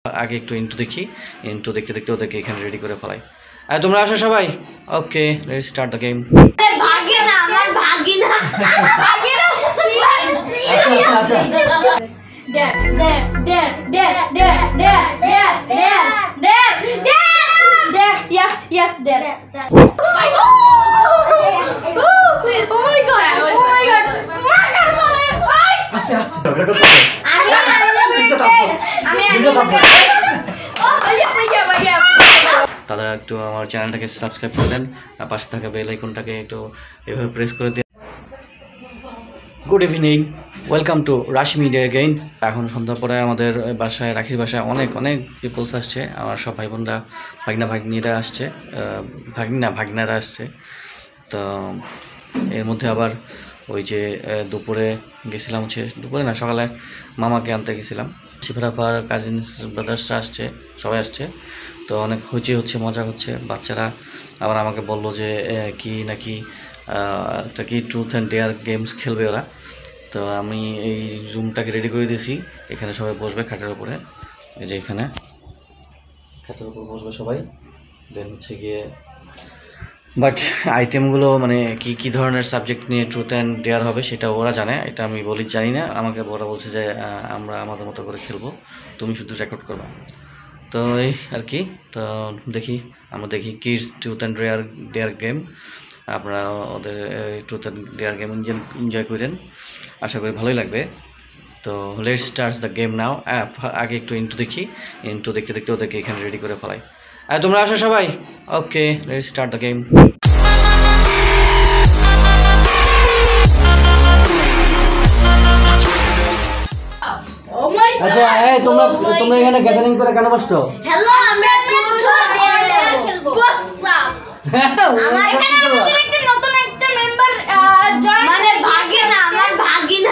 আগে একটু ইন্ট্রো দেখি, ইন্ট্রো দেখতে দেখতে ওদেরকে এখানে রেডি করে ফেলাই। আর তোমরা আসো সবাই। Okay, let's start the game. ভাগিনা আমার ভাগিনা ভাগিনা আচ্ছা dad dad dad dad dad dad dad dad dad yes yes dad oh my god আস্তে আস্তে তারা একটু আমার চ্যানেলটাকে সাবস্ক্রাইব করে দেন আর পাশে থাকা বেল আইকনটাকে একটু এভাবে প্রেস করে দেন। Good evening, welcome to Rashi media again. এখন সন্ধ্যার পরে আমাদের বাসায়, রাখির বাসায় অনেক পিপলস আসছে। আমার সব ভাই বোনরা, ভাগ্নিরা আসছে, ভাগ্নারা আসছে। তো এর মধ্যে আবার ওই যে দুপুরে গেছিলাম, দুপুরে না সকালে মামাকে আনতে গেছিলাম। শিফরাফার কাজিনস ব্রাদার্সরা আসছে, সবাই আসছে। তো অনেক হচ্ছে, মজা হচ্ছে। বাচ্চারা আবার আমাকে বললো যে কি ট্রুথ অ্যান্ড ডেয়ার গেমস খেলবে ওরা। তো আমি এই রুমটাকে রেডি করে দিয়েছি। এখানে সবাই বসবে খাটের উপরে, এই যে এখানে খাটের উপর বসবে সবাই। দেন হচ্ছে গিয়ে বাট আইটেমগুলো মানে কী ধরনের সাবজেক্ট নিয়ে ট্রুথ অ্যান্ড ডেয়ার হবে সেটা ওরা জানে, এটা আমি জানি না। আমাকে ওরা বলছে যে আমরা আমাদের মতো করে খেলবো, তুমি শুধু রেকর্ড করবে। তো এই আর কি। তো আমরা দেখি kids truth and dare game. আপনারা ওদের truth and dare game enjoy করেন, আশা করি ভালোই লাগবে। তো let's start the game now. আগে একটু ইন্ট্রো দেখি, ইন্ট্রো দেখতে দেখতে ওদেরকে এখানে রেডি করে ফেলাই। আর তোমরা আসো সবাই। Okay, let's start the game. আচ্ছা, তোমরা এখানে গ্যাদারিং করে কেন বসছো? হ্যালো, আমরা ট্রুথ অর ডেয়ার খেলবো। আমার এখানে আমাদের একটা নতুন একটা মেম্বার জয়েন, মানে ভাগিনা আমার ভাগিনা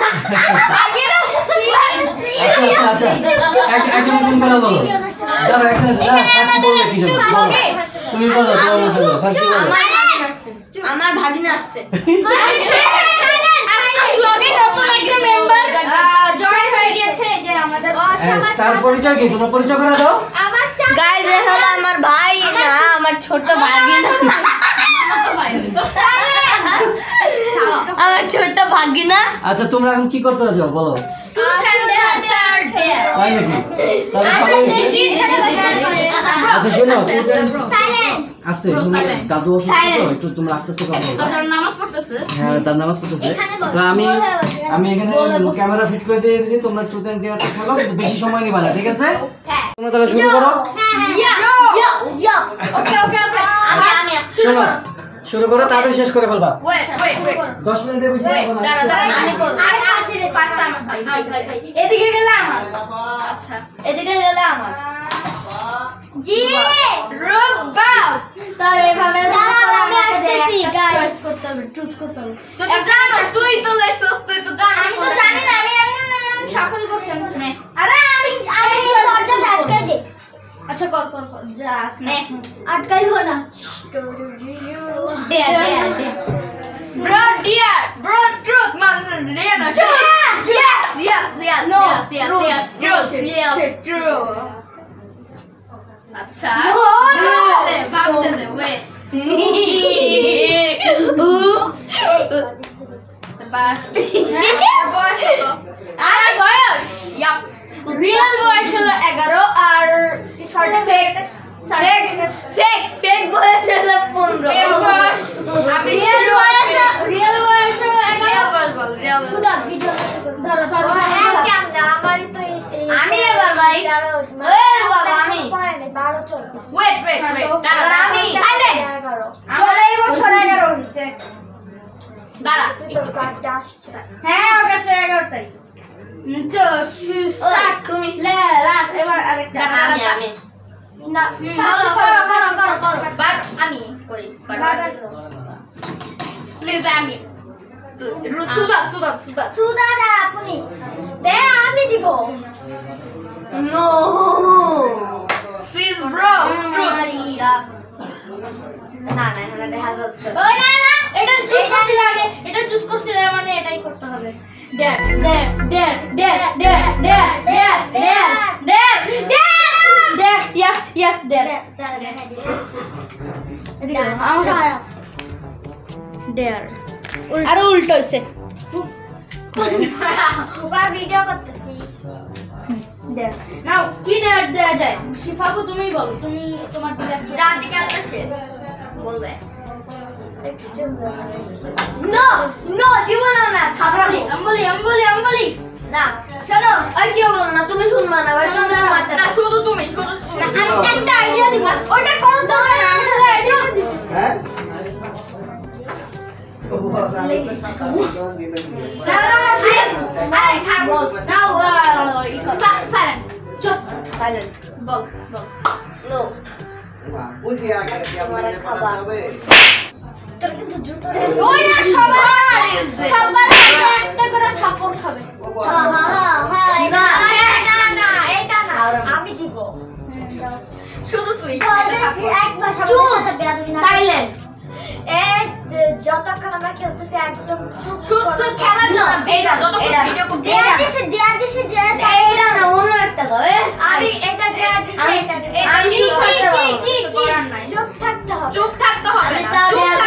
আচ্ছা একজন করে বলো। দাঁড়া, একটা ফার্স্ট বলো, কি বলো তুমি, বলো ফার্স্ট বলো। আমার ভাগিনা আসছে। আজকে ব্লগে নতুন একটা মেম্বার জয়েন হয়ে গেছে, যে আমাদের তার পরিচয় কি? তোমরা পরিচয় করে দাও। গাইস, এ হলো আমার ভাই, না আমার ছোট ভাগিনা। আমার ছোট ভাগিনা। আচ্ছা, তোমরা এখন কি করতে যাচ্ছো বলো? তাই নাকি? তাহলে ভালো হয়েছে। আচ্ছা শোনো, আস্তে, দাদু অসুস্থ তো, একটু তোমরা আস্তে আস্তে কথা বলো। তার নামাজ পড়তেছে। হ্যাঁ, তার নামাজ পড়তেছে। তো আমি এখানে ক্যামেরা ফিট করে দিয়ে দিয়েছি। তোমরা ট্রুথ অ্যান্ড ডেয়ারটা খেলো, কিন্তু বেশি সময় নিবা না, ঠিক আছে? তোমরা তাহলে শুরু করো। শোনো, শুরু করো, তাড়াতাড়ি শেষ করে ফেলবা। 10 মিনিটের বেশি লাগবে না। এদিকে গেলে আমার, আচ্ছা এদিকে গেলে আমার জি রুবাও। তার এভাবে আমি আসতেছি গাইস, করতে হবে ট্রুথ করতে হবে। তুই তো জানো, তুই তো লেসস, তুই তো জানো। আমি তো জানি না, আমি এমন শাফল করছি। আরে আমি দরজা আটকাই দে। আচ্ছা কর যা নে, আটকাইবো না। Dare bro truth man, dare not yes no yes true. আচ্ছা ভাবতে দে, wait বাস বয়স কত? আরে বয়স ইয়াপ, রিয়েল বয়স হলো 11 আর সার্টিফিকেট ফেক বয়স হলো 15। আমি রিয়েল বয়স হলো 11। বল রিয়েল সুদা ভিডিও ধরো ক্যামেরা আমারই তো। আমি এবার ভাই ওরে বাবা, আমি 12 চল। ওয়েট দাঁড়া, আমি সাইলেন্ট। আমার এই বছর 11 হইছে। দাঁড়া, একটু কাটটা আসছে। হ্যাঁ, অগাস্ট 11 তারিখ। তো তুমি এবার আরেকটা। আমি না, করো বার আমি করি, প্লিজ আমি সুদা দাঁড়া, আপনি দে, আমি দিব। নো প্লিজ ব্রো, না দেখা যাচ্ছে। ওই না, এটা চুজ করছিলাম আগে, এটা চুজ করছিলাম, মানে এটাই করতে হবে। ড্যাড ডেয়ার ডেয়ার আর উল্টো হইছে ওবার ভিডিও করতেছি ডেয়ার নাও কি ডেয়ার দেয়া যায় শিফাপু তুমিই বলো তুমি তোমার ডেয়ার চার দিকে আসবে সে বলবে নো নো জীবন না থাপড়ালি আমি বলি না শোনো আর কেউ বলো না তুমি শুনবা না ভাই তুমি মারতে না শুধু তুমি আমি একটা আইডিয়া দিব ওটা করো তো না আমি আইডিয়া দিছি হ্যাঁ সাইলেন্ট বল নো তোর কিন্তু জুতো ওই না সবার একটা করে থাপড় খাবে না এটা না আমি দিব শুধু তুই একবার সবার সাথে বেয়াদবি না সাইলেন্ট এই যতক্ষণ আমরা খেলতেছি একদম চুপ শুধু খেলার না এটা যতক্ষণ ভিডিও করতে দেয়া দিছে এটা না অন্য একটা দাও আমি এটা দেয়া দিছে এটা আমি কি করার নাই চুপ থাকতে হবে চুপ থাকতে হবে না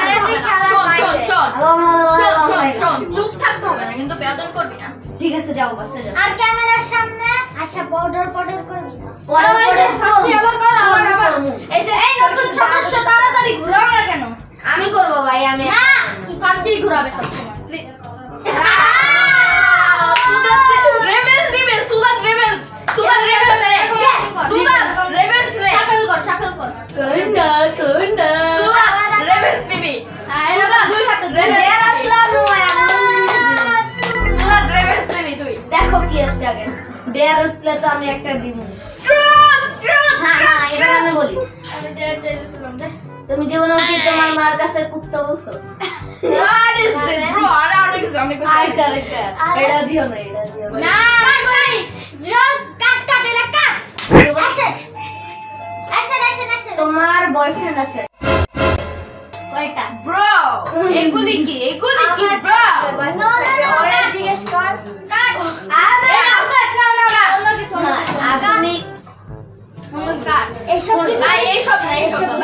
শোন চুপ থাকতে হবে না কিন্তু বেয়াদবি করবি না ঠিক আছে যাও বসে যাও আর ক্যামেরার সামনে আশা বর্ডার করবি না আবার এই যে এই নতুন সদস্য তাড়াতাড়ি ঘুরাও না কেন আমি করব ভাই আমি না ফার্স্টই ঘুরাবে সব সময় রেবেল দিবে সুলাত রেবেলস শাফেল কর কোন সুলাত রেবেলস দিবি দুই হাতে রেবেল আসলাম সুলাত রেবেলস দিবি তুই দেখো কি আসছে আগে ডেয়ার উঠলে তো আমি একটা দিব ট্রুথ হ্যাঁ এটা আমি বলি আমি ডেয়ার চাইছিলাম দে তুমি জীবনে কি তোমার মার কাছে কুত্তা বলছো what is this bro আরে কিছু আমি কিছু এটা দিও না না কাট এটা কাট অ্যাকশন তোমার বয়ফ্রেন্ড আছে কয়টা ব্রো এগুলি কি ব্রো ওরে জিজ্ঞেস কর কাট আরে না অন্য কিছু না আগামী এইসব ভাই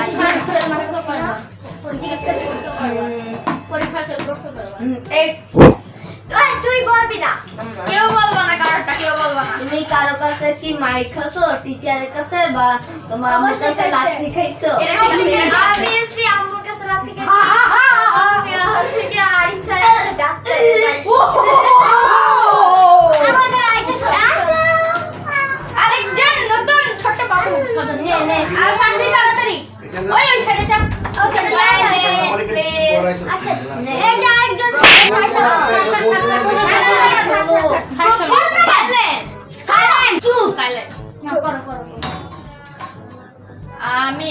তুই বলবি না কেউ বলবো না কেউ বলবো না তুমি কারো কাছে কি মাইর খাইছো টিচারের কাছে বা তোমার আম্মুর কাছে লাঠি খাইছো অবভিয়াসলি আম্মুর কাছে লাঠি খাইছো আমি হচ্ছে কি আরিফ স্যারের কাছে ডাস্ট আমাদের আরেকজন নতুন ছোট বাবু নে আর ফাঁসি তাড়াতাড়ি ওই সাইডে চাপ ওই সাইডে আচ্ছা এই যে একজন সাইলেন্ট চুপ সাইলেন্ট করো আমি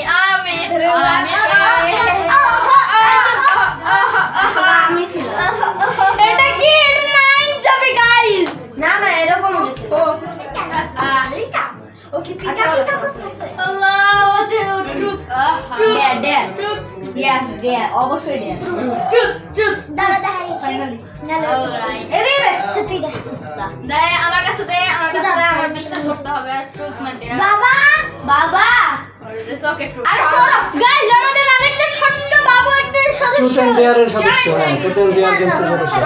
ছিল এটা কি এটা নাইন যাবে গাইস না এরকম হচ্ছে ওকে পিটা করতেছে আল্লাহ ওজে ট্রুথ ট্রুথ ইয়েস দেয়ার অবশ্যই দেয়ার ট্রুথ দাঁড়া দেখাই ফাইনালি অলরাইট এদিকে তুই দে আমার কাছে আমার বিশ্বাস করতে হবে ট্রুথ না দেয়ার বাবা ইটস ওকে ট্রুথ আরে শোনো গাইস আমাদের আরেকটা ছোট্ট বাবু একটা সদস্য ট্রুথ এন্ড দেয়ারের সদস্য ট্রুথ এন্ড দেয়ার গেমসের সদস্য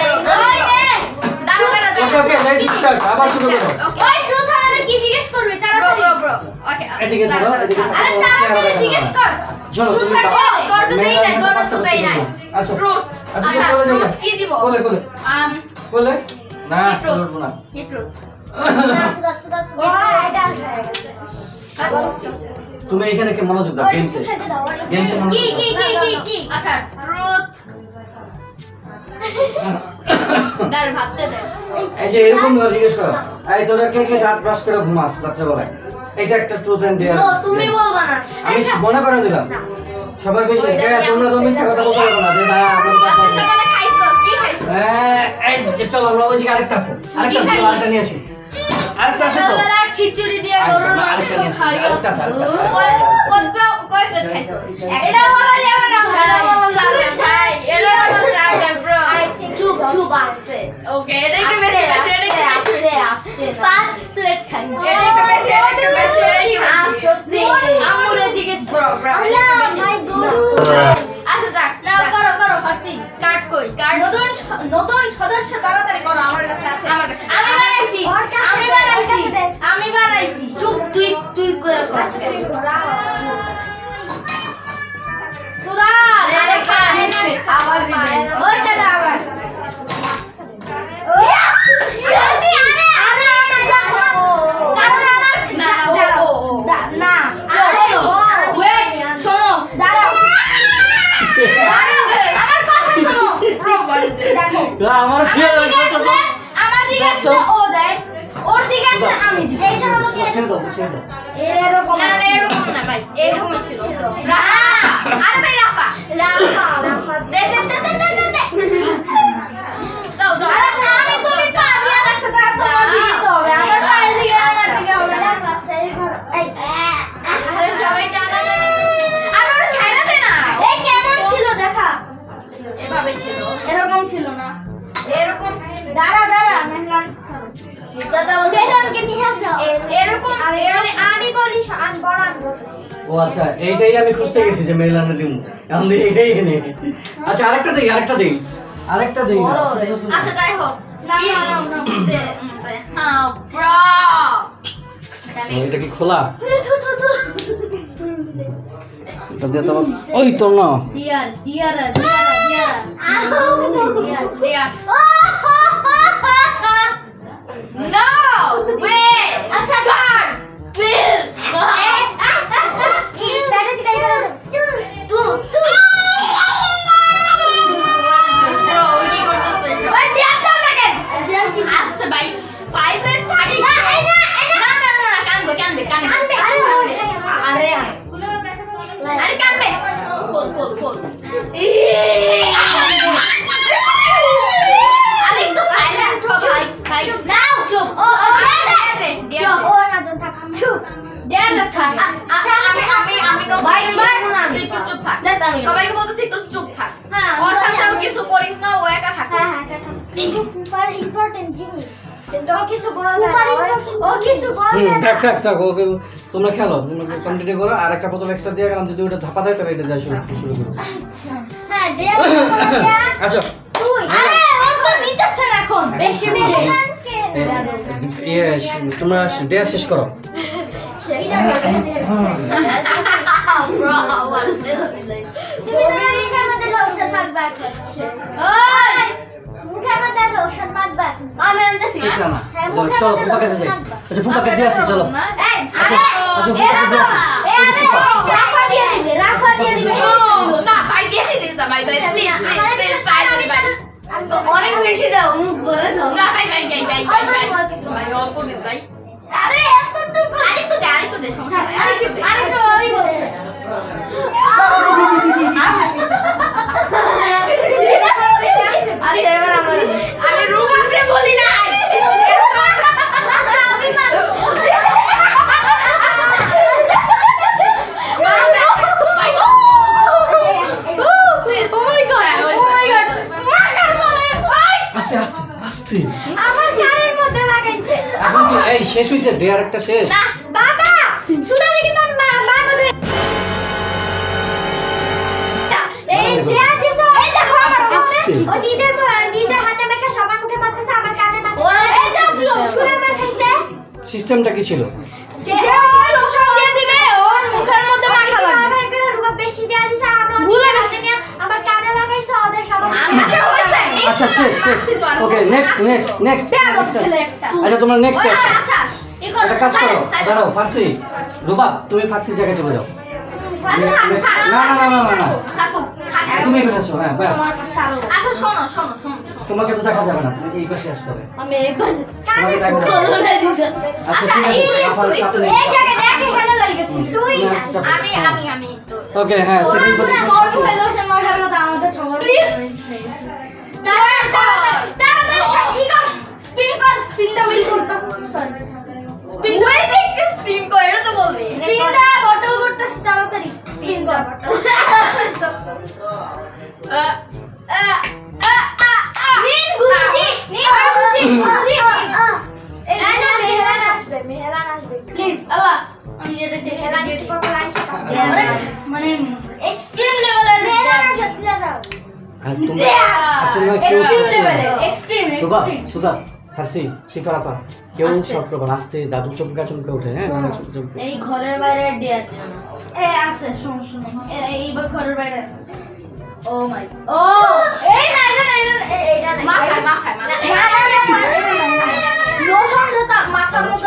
ওকে লেটস স্টার্ট আবার শুরু করো ওই ট্রুথ আরে কি জিজ্ঞেস করবে তাড়াতাড়ি ব্রো ওকে এদিকে ধরো আরে তাড়াতাড়ি জিজ্ঞেস কর চলো তুমি কর তো দেই না দোনো তো দেই না আসো ট্রুথ আচ্ছা ট্রুথ কি দিব বলে না বলবো না কি ট্রুথ না সুদা এটা তুমি এখানে কি মনোযোগ দাও গেমসে কি আচ্ছা ট্রুথ দাঁড় ভাবতে দে এই যে এরকম জিজ্ঞেস করো এই তোরা কে রাত ব্রাশ করে ঘুমাস রাতে বেলায় এটা একটা ট্রুথ এন্ড ডেয়ার তুমি বলবা না আমি মনে করে দিলাম সবার বেশি তোমরা তো মিথ্যা কথা বলতে পারো না যে না আমরা সকালে খাইছো কি খাইছো এই যে চলো আমরা ওই যে আরেকটা আছে আরেকটা নিয়ে আসি আরেকটা আছে তো খিচুড়ি দিয়ে গরুর মাংস খাই আরেকটা আছে কয় প্লেট খাইছো এটা বলা যাবে না ভাই এটা বলা যাবে ব্রো চুপ আসছে ওকে এটা একটু বেশি আসছে 5 প্লেট খাইছো এটা একটু বেশি সত্যি আচ্ছা যাক নাও করো করো ফার্স্ট কার্ড কই কার্ড নতুন সদস্য তাড়াতাড়ি করো আমার কাছে আছে আমার কাছে আমি বানাইছি চুপ তুই করে কর সুদা আরে আবার দিবেন ওই দাদা আবার আমার ছেড়ে দাও আমার দিকে আসলে ও দেয় ওর দিকে আসলে আমি এইটা হলো কি এরকম না এরকম না ভাই এরকমই ছিল রাফা আরে ভাই রাফা দে দাও আমি তুমি পা দিয়ে রাখছো তা তোমার দিকে তো হবে আমার পায়ের দিকে আমার দিকে হবে এই আরে সবাই টানা আর ওরা ছাইরা দে না এই কেমন ছিল দেখা এভাবে ছিল এরকম ছিল না এরকম দাঁড়া মেহমান দাদা ওদেরকে নিয়ে আসো এরকম আমি বলি আমি বড় আমি বলতেছি ও আচ্ছা এইটাই আমি খুঁজতে গেছি যে মেলানো দিমু এখন এইটাই এনে আচ্ছা আরেকটা দেই আচ্ছা যাই হোক না হ্যাঁ ব্রো এটা কি খোলা এটা তো ওই তো না দিয়ার No way! अच्छा God! Bill! সবাইকে বলতেছি একটু চুপ থাক ওর সাথেও কিছু করিস না ও একা থাক কিন্তু সুপার ইম্পর্টেন্ট জিনিস কিন্তু ও কিছু বলবে ও কিছু বলবে থাক ওকে তোমরা খেলো তোমরা কন্টিনিউ করো আর একটা বোতল এক্সট্রা দিয়ে গেলাম যদি ওটা ধাপা দেয় তাহলে এটা যাই শুরু করো আচ্ছা হ্যাঁ দে আসো তুই আরে ও তো নিতেছ না এখন বেশি তোমরা ডে শেষ করো Bro, what is this? তুমি তো মুখের মধ্যে লোশন মাখবা ওই মুখের মধ্যে লোশন মাখবা আমি আনতেছি এটা না হ্যাঁ মুখের মধ্যে লোশন মাখবা এটা ফুটা দিয়ে আসি চলো এই আরে রাফা দিয়ে দিবে না ভাই বেশি দিস না ভাই প্লিজ ভাই অনেক বেশি দাও মুখ ভরে দাও না ভাই অল্প দিন ভাই আরে এতটুকু আরেকটু দে সমস্যা নাই আরেকটু ওই বলছে আচ্ছা এবার আমি রুম আপনি বলি না আস্তে আমার কানের মধ্যে লাগাইছে এখন কি এই শেষ হইছে ডে আরেকটা শেষ না বাবা সুদা দেখি তো মার মধ্যে এই ডে দিছো এই দেখো ও নিজের হাতে মেখে সবার মুখে মারতেছে আমার কানে মারতেছে এই তো সুরে মাখাইছে সিস্টেমটা কি ছিল যে লোশন দিয়ে দিবে ওর মুখের মধ্যে মাখা লাগবে আমার এখানে রুবা বেশি দিয়ে দিছে আমার কানে লাগাইছে ওদের সবার আচ্ছা শেষ ওকে নেক্সট আচ্ছা তোমরা নেক্সট আচ্ছা একটা কাজ করো দাঁড়াও ফার্সি রুবা তুমি ফার্সি জায়গায় চলে যাও না তুমি এই পাশে আসো হ্যাঁ ব্যাস আচ্ছা শোনো তোমাকে তো দেখা যাবে না তুমি এই পাশে আসতে হবে আমি এই পাশে তোমাকে দেখা যাবে আচ্ছা একটু এই জায়গায় দেখে কেন লাগিয়েছিস তুই আমি ওকে হ্যাঁ সেকেন্ড পজিশন গর্ব লোশন মাখার কথা আমাদের সবার প্লিজ তাড়াতাড়ি স্পিনটা উইল করতেছ সরি স্পিন কর এটা তো বলবি স্পিনটা বটল করতেছ তাড়াতাড়ি স্পিন কর নিন গুরুজি মেহেরান আসবে প্লিজ বাবা আমি যেতে চাই মেহেরান করব লাইন মানে এক্সট্রিম লেভেলের আর তোমরা কেউ এক্সট্রিম লেভেলে এক্সট্রিম সুদাস হাসি শিফারাপা কেউ শর্ট করবে আস্তে দাদু চমকা চমকা ওঠে হ্যাঁ চমকা এই ঘরের বাইরে ডিয়ার এ আছে সমস্যা নেই এইবার ঘরের বাইরে আছে ও মাই ও এই না এইটা না মাথায় লোশন দে তার মাথার মধ্যে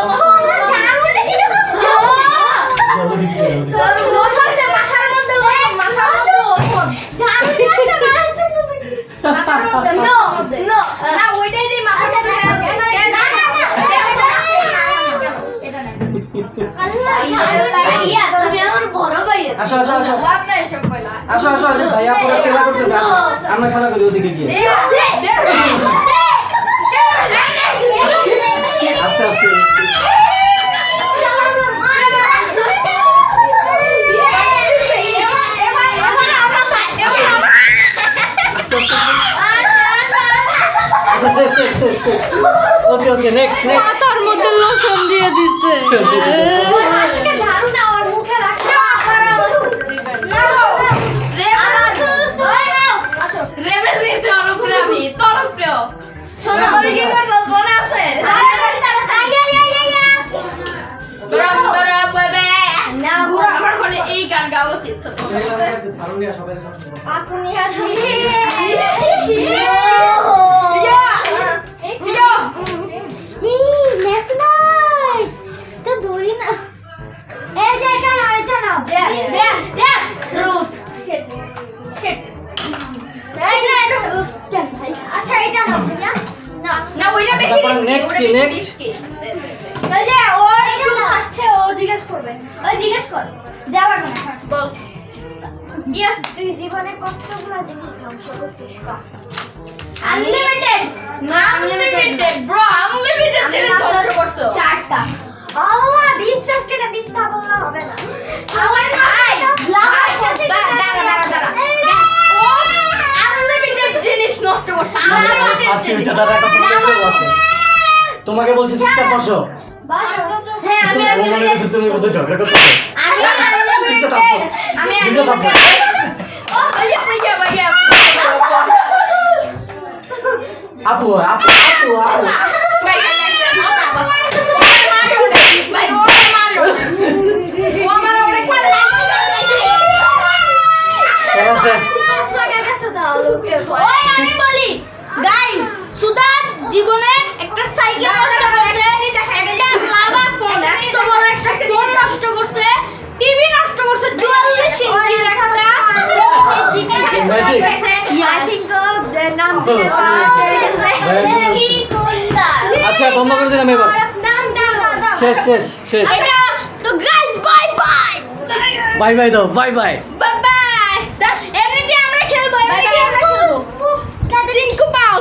লোশন দে মাথার মধ্যে লোশন ঝাড়ু দিতে মারাচ্ছে মাথার মধ্যে নো না ওইটাই দি মাথার মধ্যে না এটা না ভাইয়া তুমি আমার বড় ভাইয়া আসো লাভ নাই সব কইলা আসো ভাইয়া পুরো খেলা করতেছে আমরা খেলা করি ওদিকে গিয়ে আস্তে আস্তে ওকে নেক্সট মাথার মধ্যে লোশন দিয়ে দিতে আজকে ঝাড়ু না ওর মুখে রাখতে রেবেল দিছে ওর উপরে আমি তোর উপরে সোনা বলি কি করছস মনে আছে তোরা বলবে না আমার ফোনে এই গান গাওয়া উচিত আপনি আচ্ছা এটা না ভাইয়া না ওইটা বেশি নেক্সট এই যে ওর একটু আসছে ও জিজ্ঞেস করবে ওই জিজ্ঞেস কর যাবার না বল ইয়েস তুই জীবনে কতগুলো জিনিস ধ্বংস করছিস কা আনলিমিটেড না আনলিমিটেড ব্রো আনলিমিটেড জিনিস ধ্বংস করছো চারটা আল্লাহ বিশ্বাস করে মিথ্যা বললে হবে না আমার ভাই দাঁড়া আনলিমিটেড জিনিস নষ্ট করছে আনলিমিটেড তোমাকে বলছি চুপচাপ বসো হ্যাঁ আমি তুমি কোথায় ঝগড়া করতেছো আমি আপু আমি বলি গাইস সুদা জীবনে একটা সাইকেল নষ্ট করছে একটা লাভা ফোন এত বড় একটা ফোন নষ্ট করছে টিভি নষ্ট করছে 44 ইঞ্চির একটা আচ্ছা বন্ধ করে দিলাম এবার শেষ তো গাইস বাই দাও বাই বাই এমনিতে আমরা খেলবো চিনকু পাও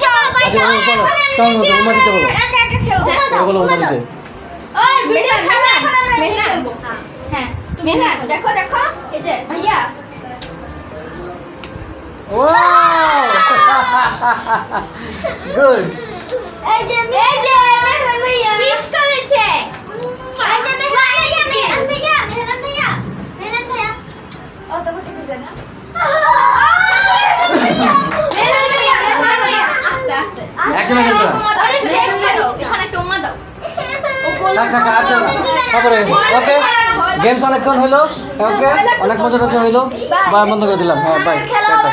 উমা দিতে বলো একা খেলবো বলো উমা দিতে ওই ভিডিও ছাড়া এখন আমরা খেলবো হ্যাঁ মেহনাত দেখো এই যে ভাইয়া গুড এই যে মেহনাত ভাইয়া কিস করেছে এই যে মেহনাত ভাইয়া ও তোমাকে দিবে না আস্তে একজনের জন্য আরে শেক মারো এখানে একটা উম্মা দাও তারপরে ওকে গেমস অনেকক্ষণ হলো ওকে অনেক মজা হইলো বন্ধ করে দিলাম হ্যাঁ বাই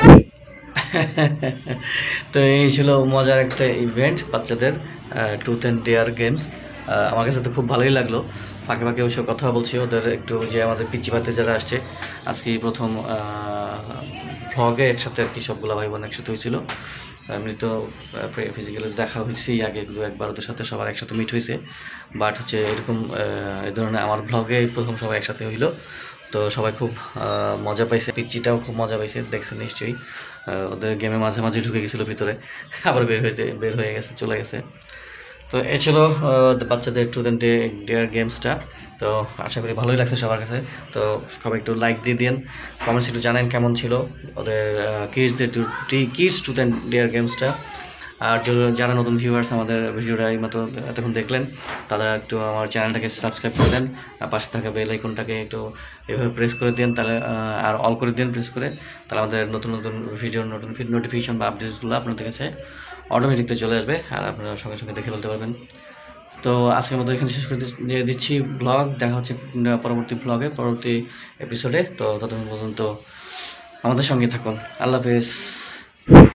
তো এই ছিল মজার একটা ইভেন্ট বাচ্চাদের ট্রুথ অ্যান্ড ডেয়ার গেমস আমার কাছে তো খুব ভালোই লাগলো ফাঁকে ওইসব কথা বলছি ওদের একটু যে আমাদের পিচি পাতে যারা আসছে আজকে প্রথম ভ্লগে একসাথে আর কি সবগুলো ভাই বোন একসাথে হয়েছিল এমনি তো ফিজিক্যালি দেখা হয়েছে আগে একবার ওদের সাথে সবার একসাথে মিট হয়েছে বাট হচ্ছে এরকম এই ধরনের আমার ভ্লগে প্রথম সবাই একসাথে হইলো তো সবাই খুব মজা পাইছে পিচিটাও খুব মজা পাইছে দেখছেন নিশ্চয়ই ওদের গেমে মাঝে ঢুকে গেছিলো ভিতরে আবার বের হয়ে গেছে চলে গেছে তো এ ছিল বাচ্চাদের ট্রুথ অ্যান্ড ডেয়ার গেমসটা তো আশা করি ভালোই লাগছে সবার কাছে তো সবাই একটু লাইক দিয়ে দিন কমেন্টস একটু জানেন কেমন ছিল ওদের কিডস ট্রুথ অ্যান্ড ডেয়ার গেমসটা আর যারা নতুন ভিউয়ার্স আমাদের ভিডিওটা এইমাত্র এতক্ষণ দেখলেন, তারা একটু আমার চ্যানেলটাকে সাবস্ক্রাইব করে দেন, আর পাশে থাকা বেল আইকনটাকে একটু এভাবে প্রেস করে দেন, তাহলে আর অল করে দেন প্রেস করে, তাহলে আমাদের নতুন নতুন ভিডিওর নতুন নোটিফিকেশন বা আপডেটসগুলো আপনাদের কাছে অটোমেটিকলি চলে আসবে, আর আপনারা সঙ্গে সঙ্গে দেখে ফেলতে পারবেন। তো আজকের মতো এখানে শেষ করে দিচ্ছি ব্লগ। দেখা হচ্ছে পরবর্তী ব্লগে, পরবর্তী এপিসোডে। তো ততক্ষণ পর্যন্ত আমাদের সঙ্গে থাকুন। আল্লাহ হাফেজ।